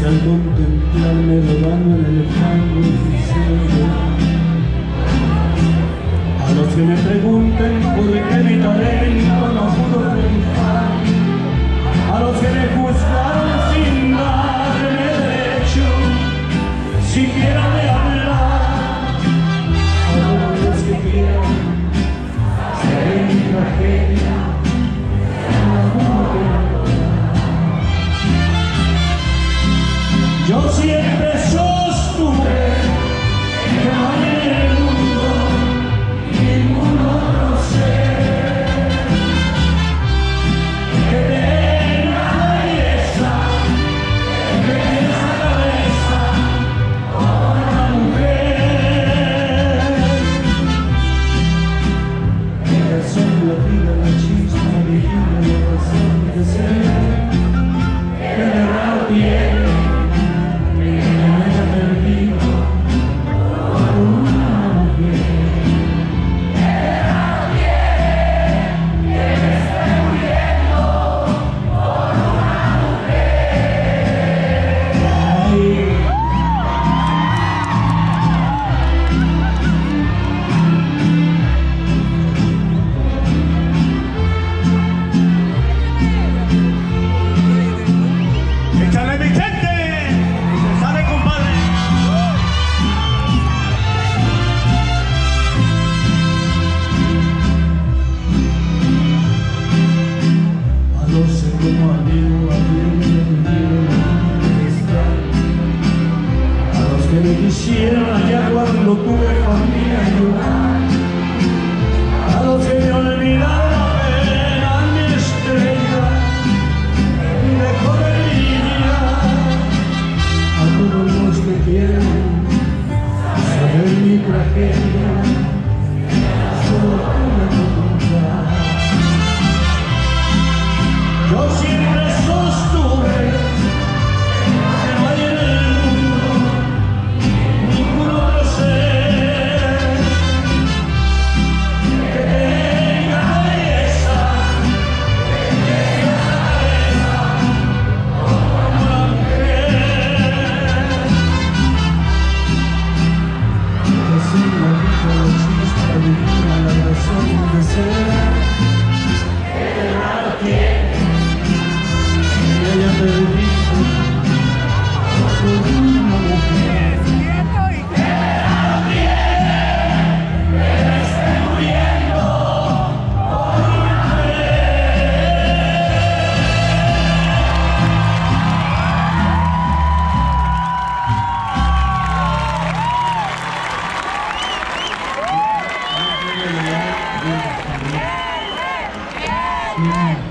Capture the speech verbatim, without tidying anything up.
Si al contemplarme rodando en el fango quisiera, a los que me pregunten por qué mi talento no pudo triunfar, a los que me juzgaron sin darme derecho siquiera de hablar, a todos los que quieran ser mi tragedia, yo siempre sostuve que no hay en el mundo ningún otro ser que tenga belleza, que tiene esa cabeza como una mujer. Ellas son la vida, la chispa, la vigilia, la razón de ser, que de raro tiene. Como amigo, a los que me quisieron allá cuando tuve familia llorar, a los que me olvidaron apenas mi estrella dejó de brillar, a todos los que quieren saber mi tragedia, solo puedo contar. Yo siempre sostuve que no hay en el mundo ningún otro ser que tenga belleza, que tenga cabeza como la mujer. Que sin la vida, la chispa divina, la razón de ser, que de raro tiene. Ella me dijo, soy una mujer y que la tiene, que me esté muriendo por una vez.